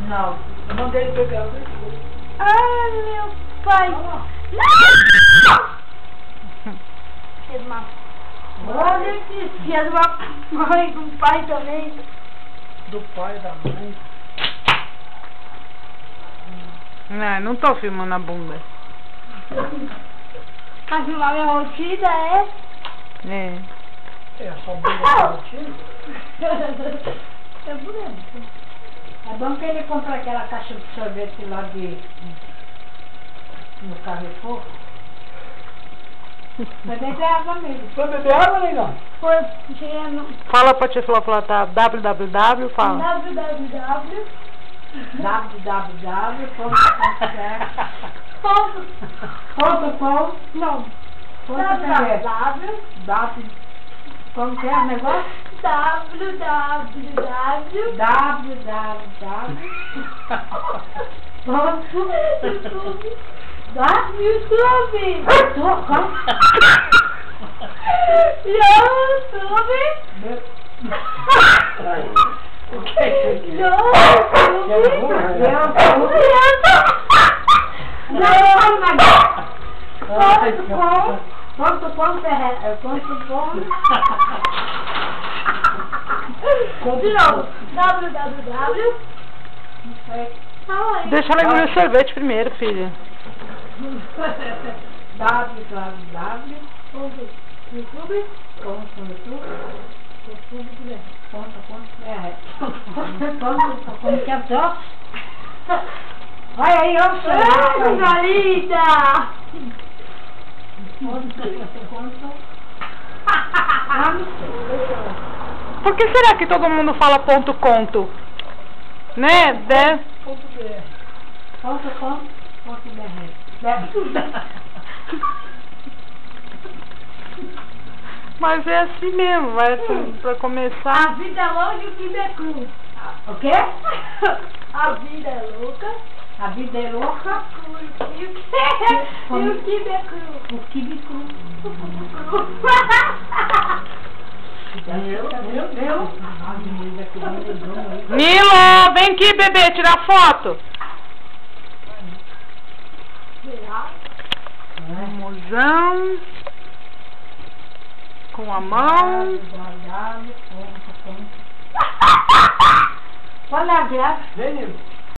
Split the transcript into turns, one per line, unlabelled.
Não, eu mandei ele pegar o vestido.
Ai, meu pai. Não! Olha que filha de uma mãe, do pai também.
Do pai e da mãe.
Não tô filmando a bunda.
Pra filmar minha rotina, é?
É.
É, só bunda rotina.
É bonito.
É bom que ele comprou aquela caixa de sorvete lá no Carrefour. Vai beber água mesmo.
Foi beber água, negão?
Foi, cheguei no
Fala pra tia Flá, tá? www, fala.
www.
www.com.
Não.
Como que é o negócio?
www.
O que é isso?
www.
Deixa ela engolir o sorvete primeiro, filha.
Como que é só? Olha aí, ó.
Coisa linda!
Por que será que todo mundo fala ponto conto? Né? Mas é assim mesmo, vai pra começar.
A vida é longa e o quibe é cru.
O quê?
A vida é louca.
A vida é louca.
E o quibe é cru.
O quibe cru.
Nilo, vem aqui, bebê, tirar foto. Mozão. Com a mão.
Olha a graça.
Vem, Nilo.